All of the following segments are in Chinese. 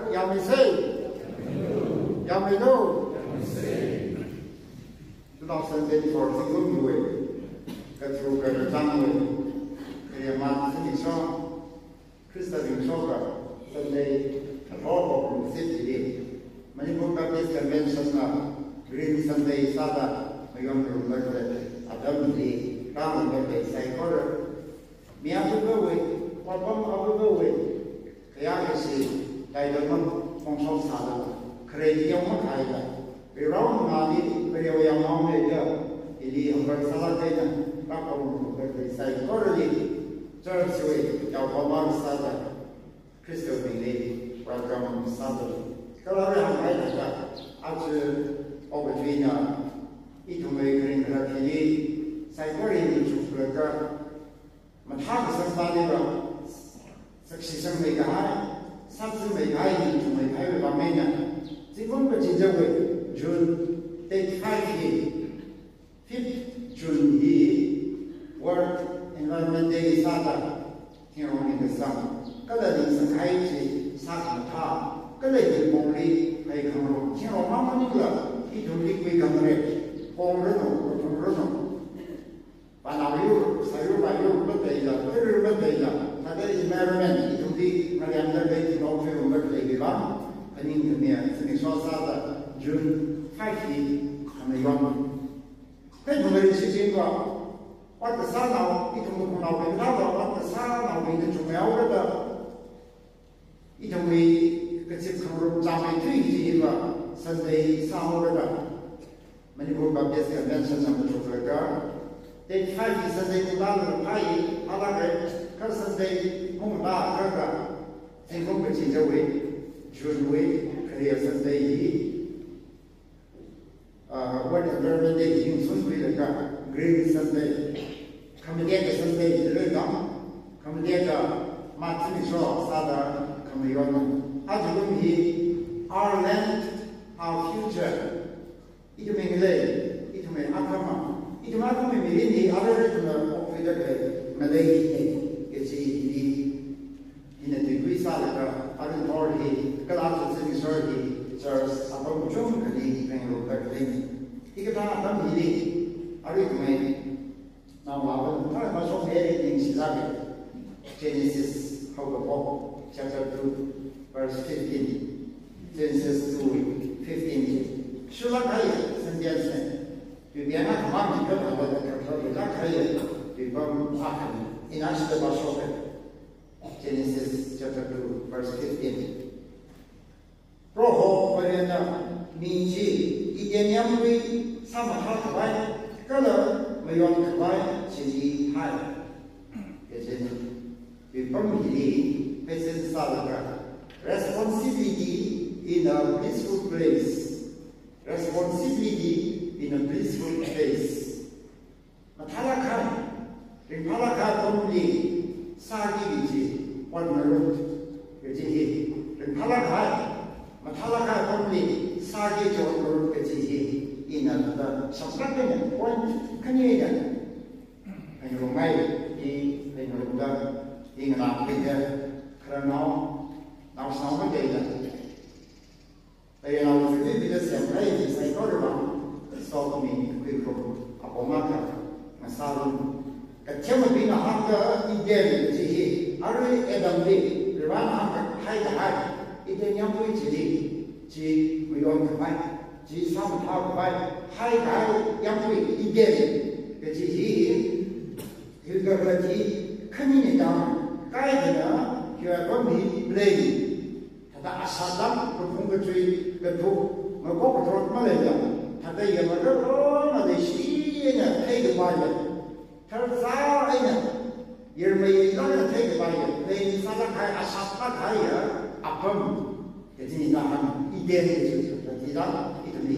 Yamese, Yamido, 2024 Singapore way, Katru Karatangway, Kayamat Sinisha, Krista Vinshoka, Sunday, all of the city. Manipur Baptist Convention, Green Sunday Sada, Mayom Birthday, Adam Ram Birthday, Saikor. Miyabu Way, Wapam Abu Way, Kayakasi, Diamond, Fongshon Sada, Crazy Yamakaida, Viram Mali, Video Yamam, Ili Humber Saladena, Rapam Birthday, Saikor, Church Way, Yawamar Sada, Crystal Lady, welcome Sada. Kalariam Haida, after Obatrina, Itumay Green Rakili, Saikori, Chuflaga. Mathak Sanbaliba, Succession make a high, something make high to make high with Armenia. Second, but in the way, June, take 5 years. 5th June, he World Environment Day Sada, here in the summer. Color is a high, Saka, Color Mori, I come here on Mamma Nicola, he don't liquid come red, or Renault. Panayu, Sayu, Batela, every Batela, Tata is merriment, it will be Mariana Bay, no film, but they give up, and in the near, and saw Sada, June 5th, and the young. Then when it's sitting up, what the sun now, it will come out another, what the sun now, we need to melt it will be from Jami Tree, Sunday, summer, many people Baptist conventions on the Trafalgar. They try to say they love the pie, other person they won't laugh, and go to the way, June way, clear Sunday. What is very day in Sunday, Green Sunday. Come again Sunday, the come again, Martin Shaw, Sada, come on. How do we our land, our future? It may lay, it may come. It might be the other of the Malay is in a degree salad, authority, Galactic Security, Sirs, about June, and Berlin. He got out of the argument. Now, I was so very in Shizaki. Genesis, chapter 2, verse 15. Genesis 2, 15. Shulakai, St. Jensen. We are not one to go over the control, not clear, we come up in Ashtabashoka. Genesis chapter 2, verse 15. Proho, Varena, Minji, Ideniamri, Samahakai, Color, Mayon, Chili, High. We permanently present Salaga. Responsibility in a peaceful place. Responsibility in a blissful place. Matalakai, Rimpalaka only, Sagi, one road, Rimpalakai, Matalaka only, Sagi, in another subscribing point, Canadian. And you might be in an Africa, Crano, now some data. They are the vividest and ladies I got around. Stop me, quick from Apomaka, Masalum. Katemabina Haka, Idem, Tihi, Ari Adam Lee, Rivan Haka, High, Ideniamu Tihi, we don't combine, G some talk by High, Yamu, Idem, the Tihi, you got a tea, coming down, Guidana, you are going to be blaming. The Asadam, the Pungatry, the Pope, Makoko, Malaysia. They have a girl, they see in a take by it. Turns out in it. You may not take by it. They Salakai Asapakai, upon the Dinam, Idenium, it will be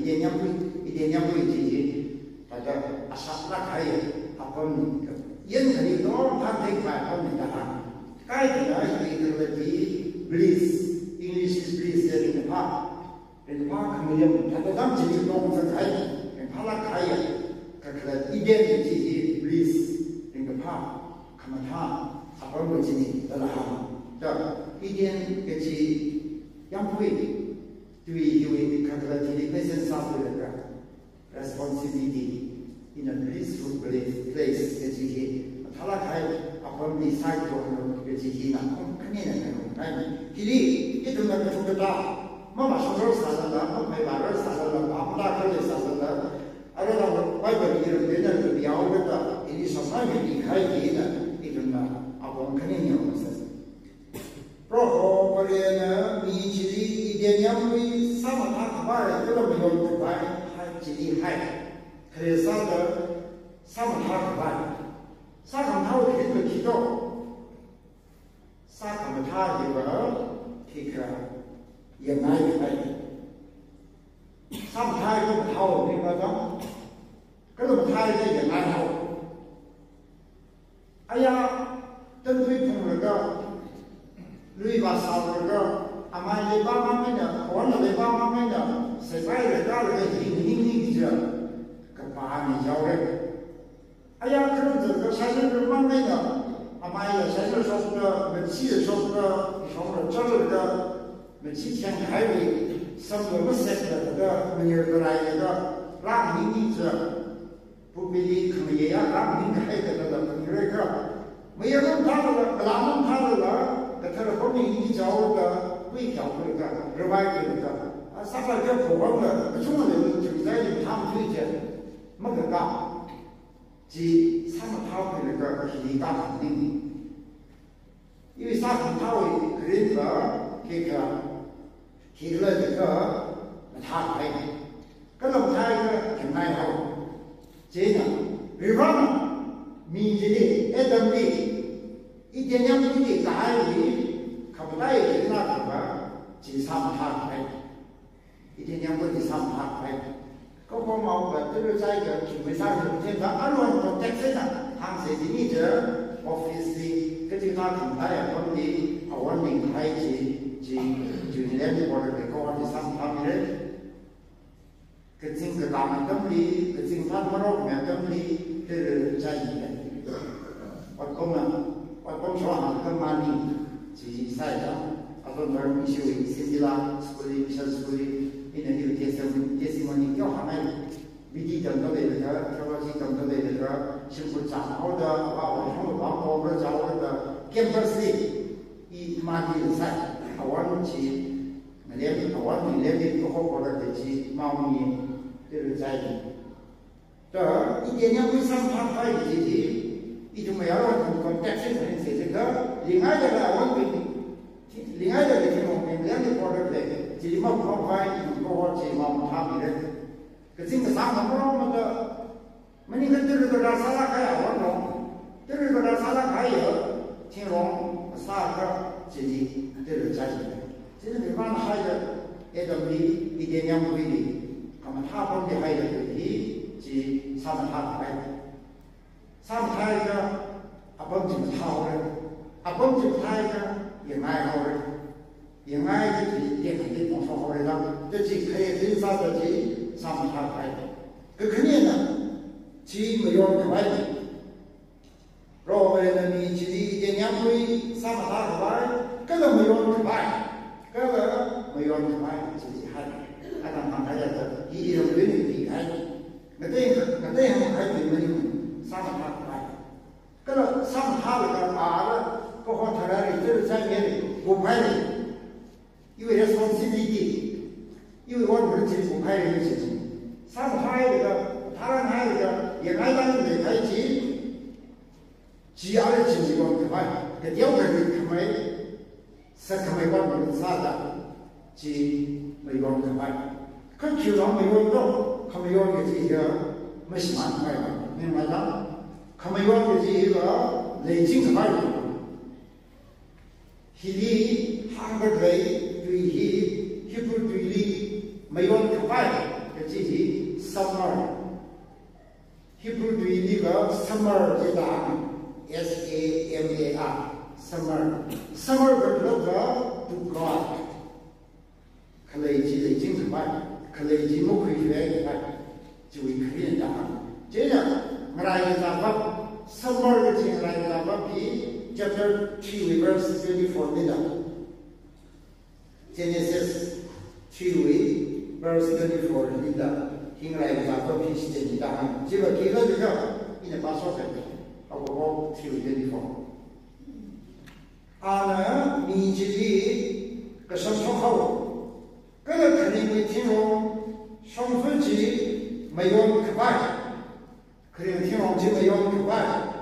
Ideniam, but Asapakai, upon Yen, don't have take by upon the hand. Guided will be bliss. English is bliss there in the park. In the park, the dumpty is long for Thai, and Palakaya, identity bliss in the park, Kamata, Aboriginal, the Laham, the Indian Geti, yang pui we calculate person suffer responsibility in a peaceful place that he talakai upon the side of the he na kene kili itu na kutata mama shoro sala mai barar sala apna kale sala ara da bible here dena to biao ta ini samai ni khai ni na itu na abon kene ni omasa roho parena mi chiri idenyam wi samatha ba ko lo yo ba hai chiri hai kare sa da samatha ba sa kam thau ki to ki to sa kam tha ye ba ki ka ye ngai hai samatha ko thau ni ba da ko lo tha ye ye ngai thau aya tan wi phung ga lui ba sa ga amai le ba ma mai na ko na le ba ma mai na se bai le ga le ni ni ji ka pa ni yao le aya kru de ga sa le ma mai na amai le sa le so ga me chi de so ga so ga zhe le ga me chi tian hai wei sam ge me se de ga me ye ge lai ye ga la ni ni ji bu bi li ke ye ya la ni hai de da ni re ga me ye ge ta le la mon ta le 그래서 본인이 이 자오가 왜 겨울까 러바이니까 아 사파가 고방을 중원에 중자에 탐 되게 뭐가 지 사마타오니까 기가 ning 이 사마타오이 그러니까 걔가 길러니까 다 해. 그럼 자기가 정말하고 제가 일반 민지리 애덤리 이대냥분이 가을이 가보다에 지나가봐 지삼학회 이대냥분이 삼학회 그거 뭐 것들을 자기가 기회사를 제가 알로는 택시나 항세진이죠 오피스이 그지 다 금파에 본디 원닝 하이지 지 주니레니 보르게 거기 삼학회를 그 친구 남은 덤리 그 친구 한번로 몇 덤리 그 자기네 어떤 어떤 좋아하는 그 많이 지사야 어떤 걸 미시오 신지라 스쿨이 미션 스쿨이 있는 이 테스티모니 교하면 미디 정도되는 교과시 정도되는 신분자 모두 와서 방법을 잡아서 캠퍼스 이 많이 사 원치 내비 원이 내비 그거보다 되지 마음이 들자이 또 이게 냐고 상황하이지 이좀 여러 컨텍스트에서 제가 링하자가 원빈 링하자가 지금 링하자 보르데 지금 프로파일 이거 지금 하미래 그 지금 상황으로부터 많이 흔들고 살아가야 원로 들고 살아가야 진롱 사가 지지 들을 자신 지금 일반 하자 애들이 이게 냥부리 아마 타본데 하이들이 지 사만하가 삼타이가 아범지 타오래 아범지 타이가 영아이하오래 영아이들이 예컨대 봉소하오래다 그치 그의 인사들이 삼타이가 그 그녀는 지금의 용감하니 로베는 이 지리 이제 냥부리 삼타이가 그는 용감하니 그는 용감하니 지지 하니 아까 방타이가 이 이름 되는 게 아니 그때 하는 게 사마타가 그러 사마타가 알아 그 호텔에 들을 자기에 고파리 이거 레스폰시빌리티 이거 원을 제 고파리 있지 사마타가 다른 하이가 예가이다는 가이지 지알을 지고 그만 그 대우를 그만 사카마이 원을 사다 지 메이원 그만 그 기왕 메이원도 그만 지야 무심한 거야明白了？他们要的是一个累进什么人？希里韩国队对希不对里没有可怕的，这是 summer。希不对里个 summer 这个 SAMAR summer 个那个 to God， 可累积累进什么？可累积不会学的，就会可以的。这样。Raja summer which is Raja chapter 3 verse 24 nila. Genesis 3 verse 24 in the Hinglai Zako Pish de Dam. Jiva Kila the Job in the Basoka of all 324. Anna means the Sasho. Good Kalim Tino, Shong Fuji, Mayon Kabai. Kalim Tino, Jimayon Kabai.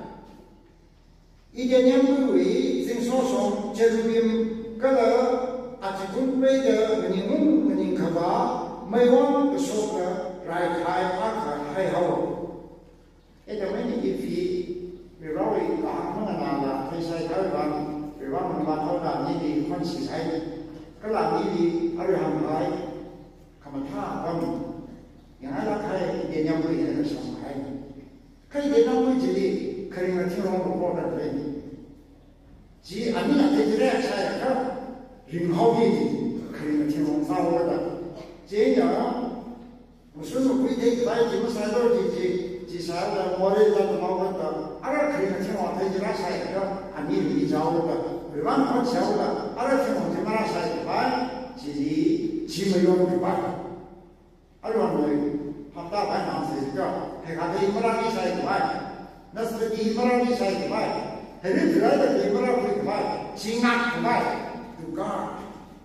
Idian Louis, Sing Sosom, Jerubim, Gala, Atikun Raider, Meningun, Meninkaba, Mayon, the Soka, Right High Parker, High Howell. And the many if he, we rally Lahanana, Pesai Taiwan, we run Matona, Nidi, Honsi Sai, Kala Nidi, Ariham Hai, Kamata, Bam, Yana Kai, Idian Louis, and some Hai. Kai de Namu, Karing a Tino, water plane. Ji Amina Tedra Sayaka, Ring Hobby, Karim Timon Sawa, Jana, Musu, we take by Jimasado, Jisada, Morella, Mawata, Ara Karim Timon Tedra Sayaka, Amini Jawa, Rivan Hotsawa, Ara Timon Timara Sayaka, Ji, Jimayon Baka. I don't know, Papa by Nancy, Hekati Marani Sayaka, Nasty Marani Sayaka. Have you tried the labor of the fight? Sing up to guard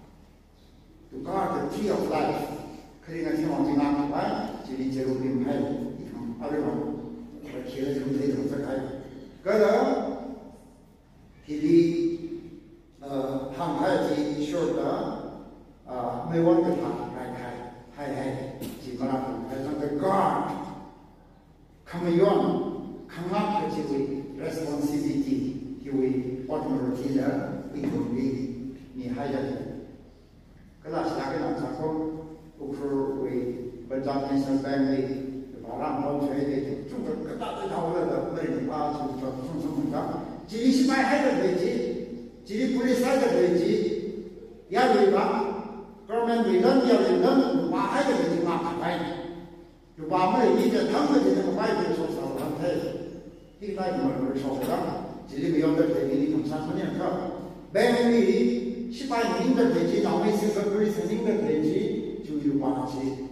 the tree of life. Creating on the mountain fight, Jilly Jerubim Hell, everyone, but he let him take the guy. Gada, he hung high, shorter, may want to high, Jimara, as the guard. Come on, come up with you. Responsibility, he will automatically it will be Nihaya. Class Lagan Sako, Ukru, but National Family, the Baram Hall Trade, the very parts of some Jilish my head of Beji, Jili Police side of Beji, Yaviva, government will learn Yaviva, why I did not find. The Bama need a tongue in the 5 years of some He like more shop, Jilly on the Lady from San Francisco. Benny, she by in the Lady, always is a person in the Lady, to you want to see.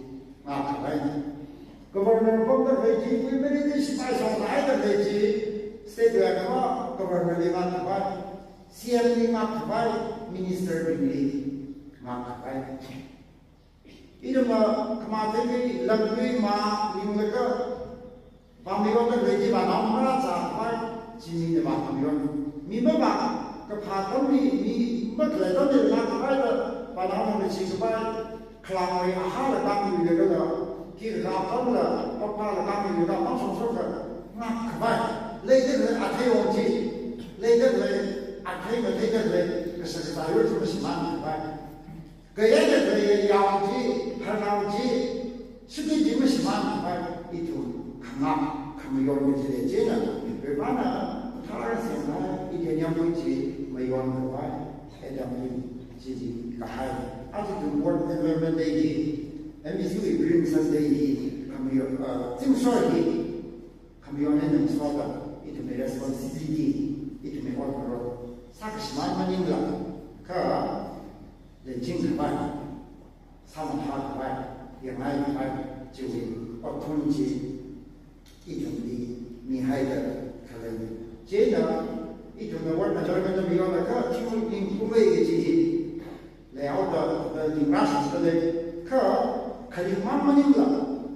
Governor of the Lady, we made this by some either Lady, State Governor Lima, CM Lima, Minister Billy, Mark. Either Kamataki, Lovely Ma, Limaka. Pamiyon the Lady Banamara, Jimmy the Pamiyon. Mimaba, Kapatami, me, but let them not either, Banama the Chicabai, Clammy, a hard family with the girl, Kid Rapamla, Papa the family without muscle sugar. Not Kabai. Later, I tell you, later, I came and later, the Secretary of the Siman. Gayaka, Yaji, Hanaji, City Jimmy it will. Come on, with the Jena, Ravana, Taras, Indian Yamuchi, Mayon, Adam, Gigi, Kahai. After the work that they did, and we see bring Sunday, come here, Tim Sorry, come on and install it may responsibility, it may order. Saxman Manila, Kara, the Jinkabai, some hard by, Yamai, Jew, or Tunji. It will be Nihaida Kalan. Jena, it will be one another beyond the car, you in Kuwait, lay out the Russians for the car, Kalimamanila,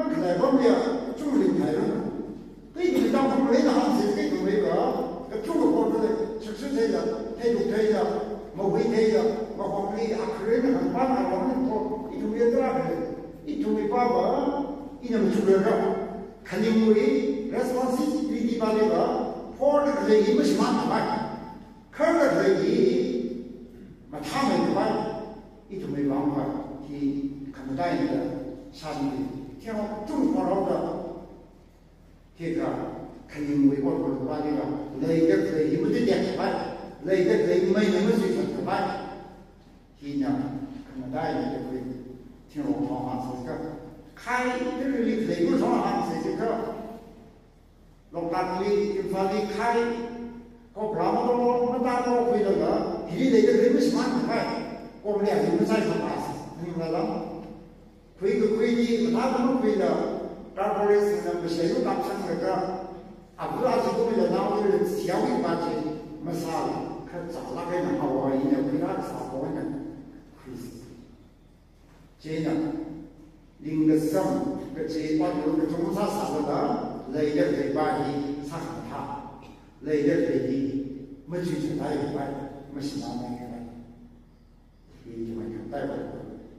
Makla, Julie Tyler. They did not complain on the state waiver, the true order, successor, Taylor, Mowi Taylor, Mahoney, Akrin, and Pana, it will be a driver. It will be Baba in a Mutuga. Kalimuri, responsibility Baliba, for the lady must not buy. Current lady, Matame buy, it will be long. He can die in the Sunday. Tell 2 for all the Kika, Kalimuri, what will Baliba, later play, he would get buy, later play, made the music to buy. He now can die in the Tino Thomas. 开这里雷不上行谁这个，龙达里发里开，我不让我们大多回了个，你雷的雷不喜欢快， 我们俩就不再说话事，明白了？规个规矩，他怎么规的？这会儿是不是有当成那个？不然就我们的脑子小一把去没啥了，可咋那个人好玩一点，规那个啥好呢？亏死！这样，另个什么个这把有个中啥啥子的，来点这把的啥很大，来点这的没去成他一块，没是那么个。一就完全带不了。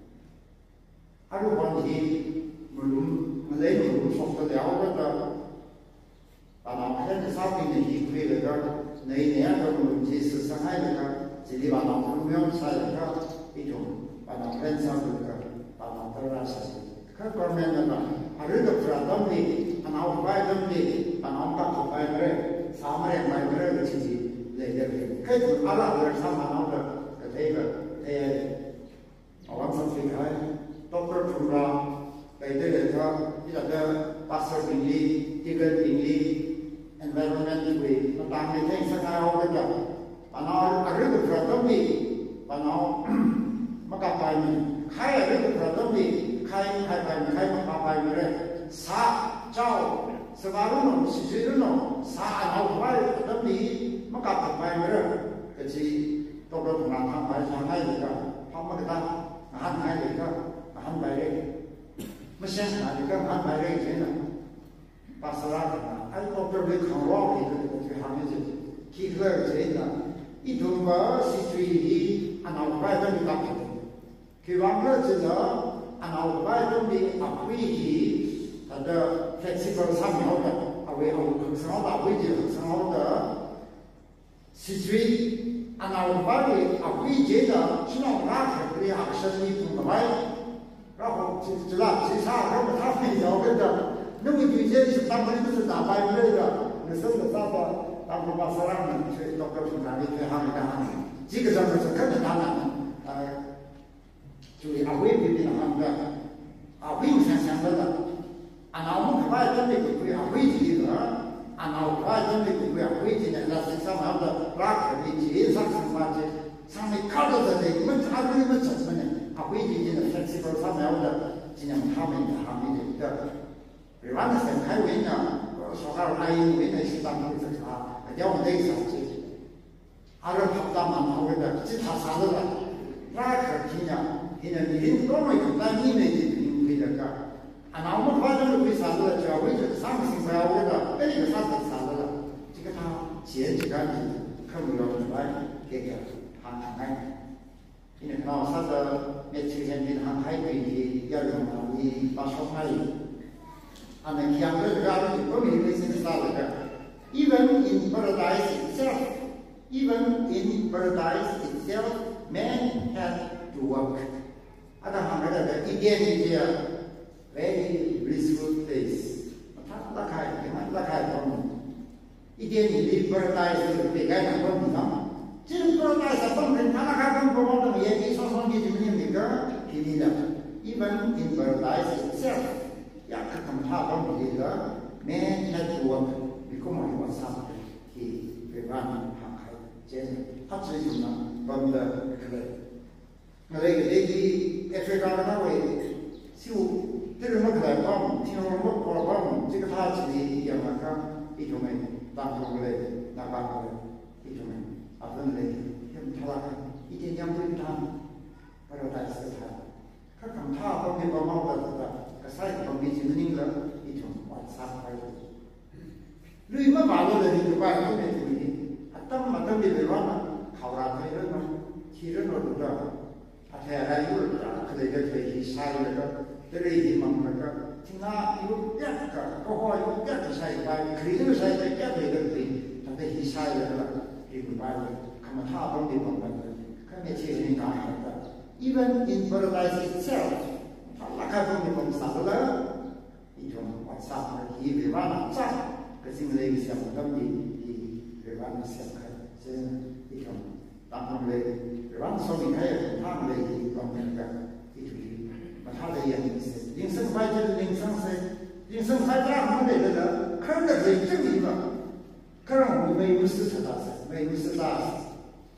如果你没来路说不了的，把那片子上面的一块那个那年的问题是上海那个，这里把那个没有才那个一种，把那片上那个把那都让下去。可方面的嘛，日子不然等的，那我摆等的，那我把头摆个，啥么人摆个个自己来点的，可是阿拉人上班那个这个。我们飞开，到这儿出了，来这里头，一个80公里，一个公里 ，environment 会，那当年天上还好个的，把那日子说等的，把那没干白米，开日子说等的，开白米，开没干白米嘞，啥找18路弄，17路弄，啥老快等的，没干白米嘞，可是。到了同行他上海那个，他们给他安排那个安排的，没想那个安排的真的，把手拉给他，到这里看老皮的这行业去，提出来真的，一种嘛是注意按照外头的打拼，去往这知道按照外头的规矩，它的 flexible 上面的，为很好的规矩，很好的，是注意。按照法律规矩的，只能拿出来2审1公开，然后知道其他他们要跟着，那么有些是他们不是拿白米的，那是个啥子？他们把啥人去到个平常的去行业干，这个上面是肯定当然，就是违背的行业，违反的，按照我们外头的规矩的。按照外头的规矩呢，那是上面的拉客的街上生活的，上面看到的这们他们怎么呢？规矩的分析到上面的，尽量他们的行业的，比方说开会呢，说好来会呢是当时是啥，要我们这个子，这跑到蛮好的，其他啥子的，拉客尽量你多么有单一的领会的个。那我们反正为啥子教会就是上面是不要的，那个啥子啥子了，这个他前几个可不要出来给他看，因为那啥子没出现的他海归的要用你把手拍，那两个这个不明白是啥子的 ，even in paradise itself, man has to work， 他们的一点一点。Very blissful place， 他拉开方面，一点你的paradise被改成方面上，这种 paradise 方面，他拉开方面方面也说的就是那个便宜的 ，even in paradise itself， 也可能他方面的 man had to work， 你跟我说啥？去对吧？航海，这他只有呢，我们的可能，那个F 高那位就。这个我来帮，听说我帮，这个他自己养那个一种人，当中来那帮的一种人，分类，他那个一点点不他，把它带死他，他看他方面帮忙的个啥方面就是那个一种晚上开的，你们马路的那个外头的东西，当嘛当的对吧？考拉开了嘛，其实都知道，才来有可能个可以杀那个。这里的嘛那个，听他有别个，刚好有别的菜吧，可以这个菜别的对，他在一菜的了，这个吧，看嘛他帮的帮的，看没切人干啥的。Even in paradise itself， 他那开帮的帮啥子了？一种晚上的一百万的账，可是那个想不到的100万的想开，这一种，当他们的100万说明还有他们的一方面的一种。他的眼睛是人生快就是人生快大不得的，可能是证明了，可能我们没有事实大事，没有事大事，刚好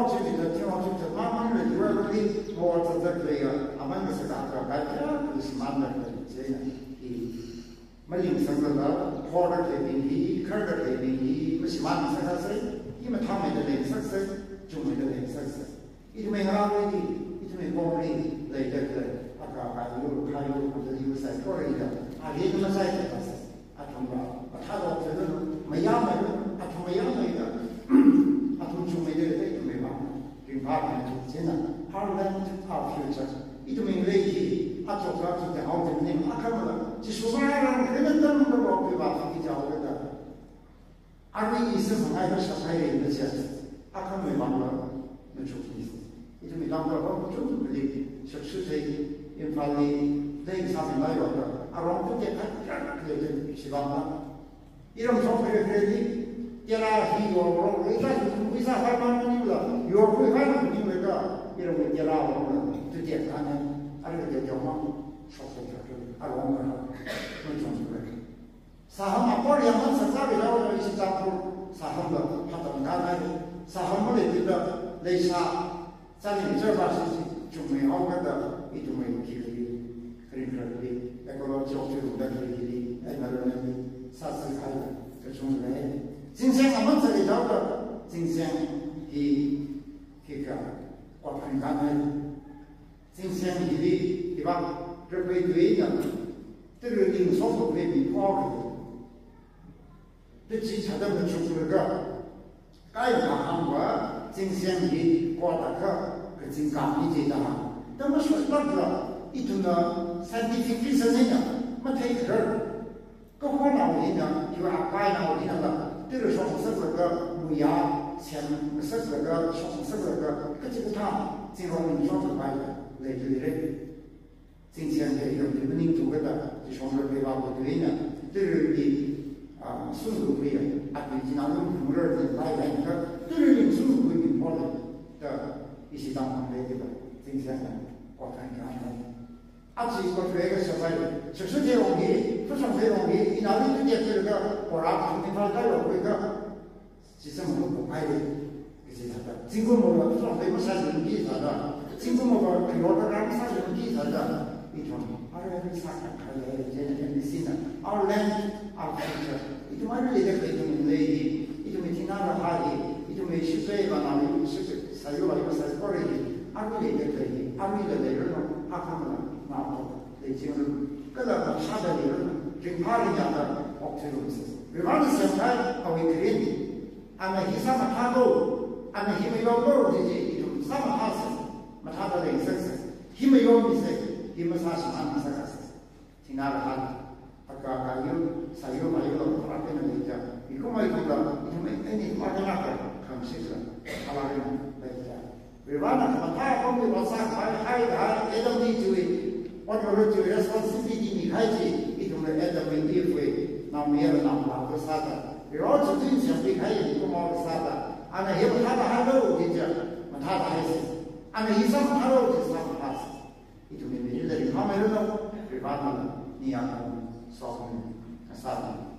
就是听我就是慢慢的有点的，我这个他们是那个白天就是慢慢的这样的，没领生的了，跑的这边的，看的这边的，不是慢慢生生，因为他们的领生生，就没得领生生，一直没安慰的，一直没帮的，来这个。还有或者有赛过的，你怎么赛的？从他到这个没养那个，从没养那个，从就没得那个没办法，就怕他真的，Parliament our future， 一直没累积，做出就好的呢，看不到，就说白了，可能等不了对吧？比较那个，意思很爱的小孩的那些，看没办法，那出意思，一直没当到，我就是不理，是这。因为那上面那有的，我不见他这习惯了。一种从这个第二是有为啥还蛮牛了？有会还能牛那个，一种第二我们就简单的，这个叫嘛，少数就是我们能从出来。啥嘛，过两天实在不了，一起张铺，啥么的，他怎么干的？啥么的这个类啥，咱们这把事情就没好的。一种没有体力，可以说的，那个教学的体力，那个啥子开的，这种来。今天我们这里找的，今天这个我看看呢，今天对吧？这归队的，这个领导不会比跑的，这基层的就是那个，该干活，今天我那个真干一点的哈。那么说那个一种呢，scientific reasoning 没太可儿，各方脑筋呢，就快脑筋了。这个说是那个母牙前是那个说是那个，这个他今后你说出来的，来对的。今天这个你们领导的，就说是对吧？不对呢，这个速度不一样，对其他用同仁的来源的，这个速度不一样的一些当行的对吧？今天呢。我看看，自己过去一个小孩，就是这容易，不是这容易，哪里直接这个，我让他们发展了这个，其实我们不拍的，这是他的。经过我们说没有啥人比他的，经过我们给我的让啥人比他的，一种，是啥看看来，这的新的，our land, our future， 一种里的可以用来，一种听那个话的，一种没学会吧，哪里学会，才有了一个才过来的。里的可以，里的内容看不了，然后已经各个他的内容，跟他人家的学这种事，比方说现在我们可以，他上面他都，他没有够的一种上面他是，他的人生是，他没有的是，他们啥是他们啥是，听那个他有才有还有了，他跟人家，你跟我一个，你们你发现那个很细致，他那个来讲。为完了，他方面我上还这种的就我就是就要说自己的你开始一种的这种的机会，那没有那不啥的，然后就真想离开一个毛啥的，那也不他的还漏的这，他的还是，一上他漏的上他是，一种的没人他没人弄，为完了你要说啥的。